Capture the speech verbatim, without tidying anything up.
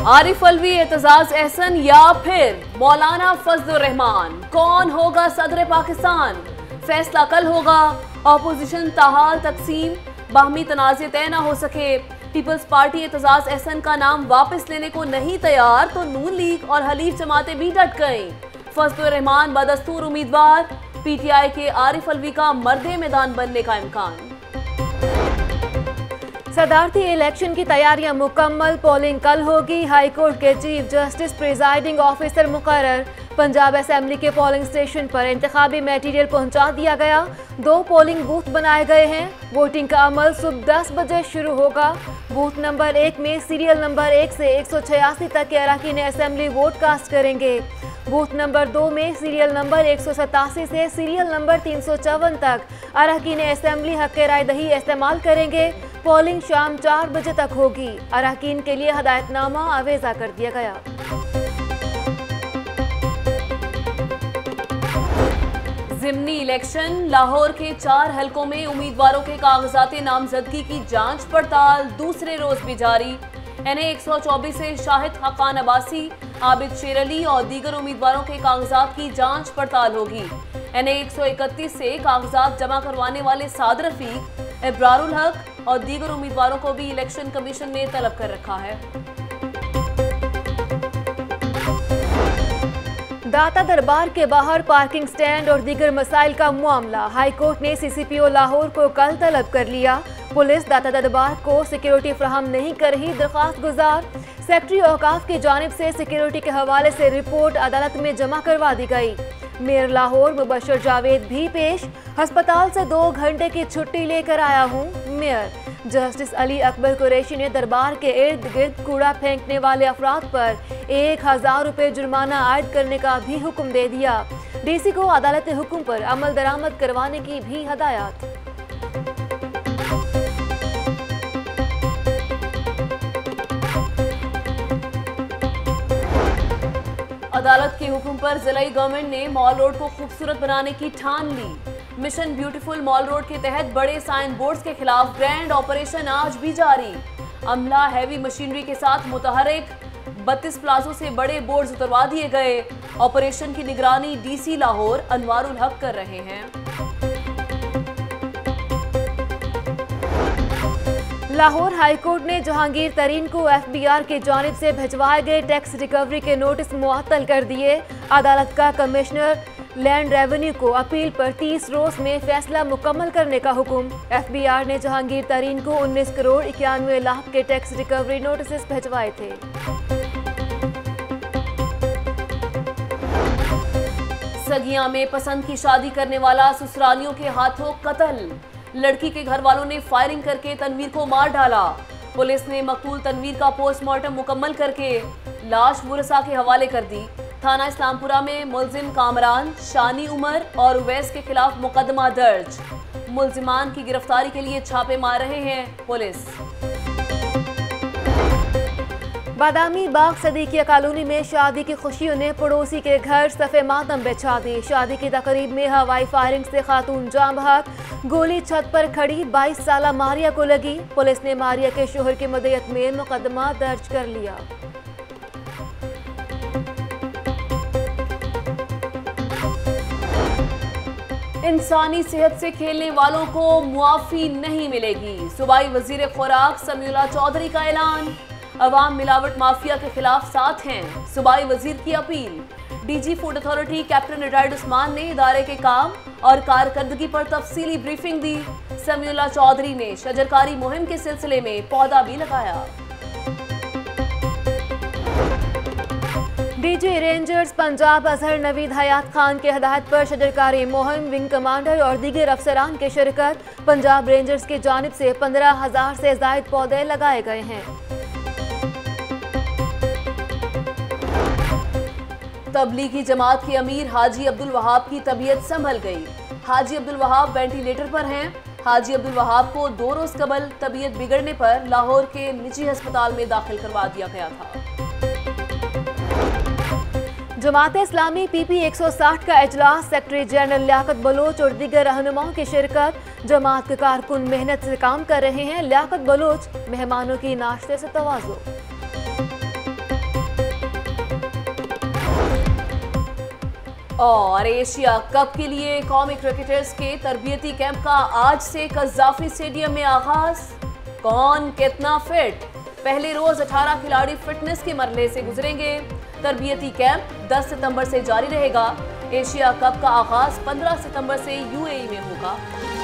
आरिफ अलवी, एतजाज एहसन या फिर मौलाना फजलुर रहमान, कौन होगा सदर पाकिस्तान? फैसला कल होगा। ऑपोजिशन ताहाल तकसीम, बाहमी तनाज़े तय न हो सके। पीपल्स पार्टी एतजाज एहसन का नाम वापस लेने को नहीं तैयार तो नून लीग और हलीफ जमातें भी डट गईं। फजलुर रहमान बदस्तूर उम्मीदवार, पीटीआई के आरिफ अलवी का मर्दे मैदान बनने का इम्कान। सदारती इलेक्शन की तैयारियां मुकम्मल, पोलिंग कल होगी। हाई कोर्ट के चीफ जस्टिस प्रिजाइडिंग ऑफिसर मुकर्रर। पंजाब असेंबली के पोलिंग स्टेशन पर इंतखाबी मटेरियल पहुंचा दिया गया। दो पोलिंग बूथ बनाए गए हैं। वोटिंग का अमल सुबह दस बजे शुरू होगा। बूथ नंबर एक में सीरियल नंबर एक से एक सौ छियासी तक के अरकान असेंबली वोट कास्ट करेंगे। बूथ नंबर दो में सीरियल नंबर एक सौ सतासी से सीरियल नंबर तीन सौ चौवन तक अरकान असेंबली हक राय दही इस्तेमाल करेंगे। पोलिंग शाम चार बजे तक होगी। अरकान के लिए हदायतनामा आवेजा कर दिया गया। ज़िमनी इलेक्शन, लाहौर के चार हलकों में उम्मीदवारों के कागजात नामजदगी की जांच पड़ताल दूसरे रोज भी जारी। एन ए एक सौ चौबीस से शाहिद हकान अब्बासी, आबिद शेर अली और दीगर उम्मीदवारों के कागजात की जांच पड़ताल होगी। एन ए एक सौ इकतीस से कागजात जमा करवाने वाले साद रफीक, इब्रारुल हक और दीगर उम्मीदवारों को भी इलेक्शन कमीशन ने तलब कर रखा है। दाता दरबार के बाहर पार्किंग स्टैंड और दीगर मसाइल का मामला, हाई कोर्ट ने सी सी पी ओ लाहौर को कल तलब कर लिया। पुलिस दाता दरबार को सिक्योरिटी फ्राहम नहीं कर रही, दरख्वास्त गुजार। सेक्रेटरी औकाफ की जानिब से सिक्योरिटी के हवाले से रिपोर्ट अदालत में जमा करवा दी गई। मेयर लाहौर मुबशर जावेद भी पेश, अस्पताल से दो घंटे की छुट्टी लेकर आया हूँ। मेयर जस्टिस अली अकबर कुरैशी ने दरबार के इर्द गिर्द कूड़ा फेंकने वाले अफराद पर एक हजार रुपये जुर्माना आयद करने का भी हुक्म दे दिया। डीसी को अदालत हुक्म पर अमल दरामद करवाने की भी हदायत। अदालत के हुक्म पर जिलाई गवर्नमेंट ने मॉल रोड को खूबसूरत बनाने की ठान ली। मिशन ब्यूटीफुल मॉल रोड के तहत बड़े साइन बोर्ड्स के खिलाफ ग्रैंड ऑपरेशन आज भी जारी। अमला हैवी मशीनरी के साथ मुतहरिक बत्तीस प्लाजों से बड़े बोर्ड्स उतरवा दिए गए। ऑपरेशन की निगरानी डीसी लाहौर अनवारुल हक कर रहे हैं। लाहौर हाई कोर्ट ने जहांगीर तरीन को एफ बी आर की जानिब से भिजवाए गए टैक्स रिकवरी के नोटिस मुअत्तल कर दिए। अदालत का कमिश्नर लैंड रेवेन्यू को अपील पर तीस रोज में फैसला मुकम्मल करने का हुक्म। एफ बी आर ने जहांगीर तरीन को उन्नीस करोड़ इक्यानवे लाख के टैक्स रिकवरी नोटिस भिजवाए थे। सगिया में पसंद की शादी करने वाला ससुरालियों के हाथों कत्ल। लड़की के घर वालों ने फायरिंग करके तनवीर को मार डाला। पुलिस ने मकतूल तनवीर का पोस्टमार्टम मुकम्मल करके लाश मुरसा के हवाले कर दी। थाना इस्लामपुरा में मुलजिम कामरान, शानी उमर और उवैस के खिलाफ मुकदमा दर्ज। मुलजिमान की गिरफ्तारी के लिए छापे मार रहे हैं पुलिस। बादामी बाग सदीकिया कॉलोनी में शादी की खुशियों ने पड़ोसी के घर सफ़े मातम बिछा दी। शादी की तकरीब में हवाई फायरिंग से खातून जाँ बहक, गोली छत पर खड़ी बाईस साला मारिया को लगी। पुलिस ने मारिया के शोहर की मदयत में मुकदमा दर्ज कर लिया। इंसानी सेहत से खेलने वालों को मुआफी नहीं मिलेगी। सूबाई वजीर खुराक समीउल्लाह चौधरी का ऐलान। अवाम मिलावट माफिया के खिलाफ साथ हैं, सूबाई वजीर की appeal. DG food authority captain retired Usman ने इदारे के काम और कारकर्दगी पर तफसीली ब्रीफिंग दी। समीउल्लाह चौधरी ने शजरकारी मुहिम के सिलसिले में पौधा भी लगाया। डीजी रेंजर्स पंजाब अजहर नवीद हयात खान के हदायत पर शजरकारी मुहिम, विंग कमांडर और दीगर अफसरान की शिरकत। पंजाब रेंजर्स की जानिब से पंद्रह हजार से जायद पौधे लगाए गए हैं। तबलीगी जमात के अमीर हाजी अब्दुल वहाब की तबीयत संभल गई। हाजी अब्दुल वहाब वेंटिलेटर पर हैं। हाजी अब्दुल वहाब को दो रोज कबल तबीयत बिगड़ने पर लाहौर के निजी अस्पताल में दाखिल करवा दिया गया था। जमात इस्लामी पी पी एक सौ साठ का इजलास, सेक्रेटरी जनरल लियाकत बलोच और दीगर रहनुमाओं की शिरकत। जमात के कारकुन मेहनत से काम कर रहे हैं। लियाकत बलोच, मेहमानों की नाश्ते से तवाज़ो। और एशिया कप के लिए कौमी क्रिकेटर्स के तरबियती कैंप का आज से कज़ाफी स्टेडियम में आगाज। कौन कितना फिट? पहले रोज अठारह खिलाड़ी फिटनेस के मरहले से गुजरेंगे। तरबियती कैंप दस सितंबर से जारी रहेगा। एशिया कप का आगाज पंद्रह सितंबर से यूएई में होगा।